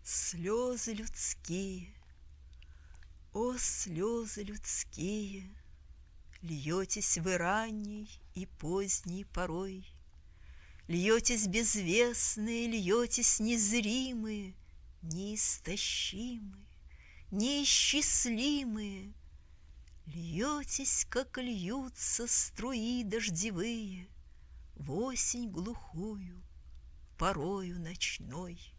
Слезы людские, о, слезы людские, льетесь вы ранней и поздней порой, льетесь безвестные, льетесь незримые, неистощимые, неисчислимые, льетесь, как льются струи дождевые в осень глухую, порою ночной.